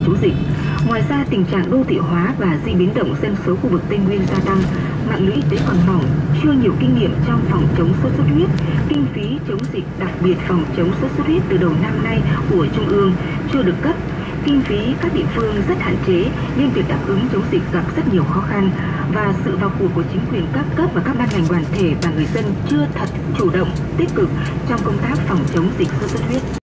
chống dịch. Ngoài ra, tình trạng đô thị hóa và di biến động dân số khu vực Tây Nguyên gia tăng, mạng lưới y tế còn mỏng, chưa nhiều kinh nghiệm trong phòng chống sốt xuất huyết. Kinh phí chống dịch, đặc biệt phòng chống sốt xuất huyết từ đầu năm nay của Trung ương chưa được cấp. Kinh phí các địa phương rất hạn chế nên việc đáp ứng chống dịch gặp rất nhiều khó khăn, và sự vào cuộc của chính quyền các cấp và các ban ngành đoàn thể và người dân chưa thật chủ động, tích cực trong công tác phòng chống dịch sốt xuất huyết.